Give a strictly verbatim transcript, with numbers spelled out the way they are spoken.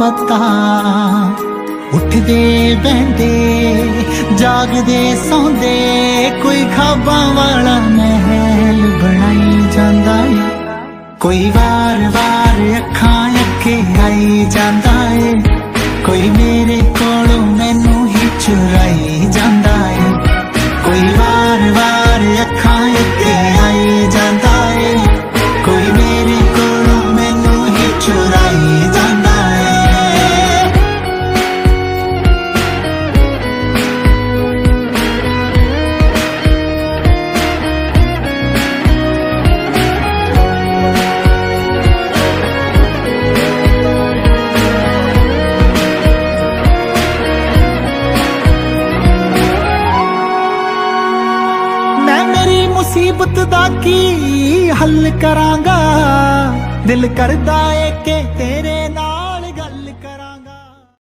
पता। उठदे बहंदे जागदे सौंदे कोई खाबां वाला महल बनाई जांदा है। कोई वार वार अखां अगे आई जांदा है। कोई मेरे कोलों मैनू ही चुराई जांदा है। कोई वार वार अखां अगे आई जांदा है। कोई मेरे कोलों मैनू ही चुराई जांदा है। मुसीबत दा की हल करांगा। दिल करदा है के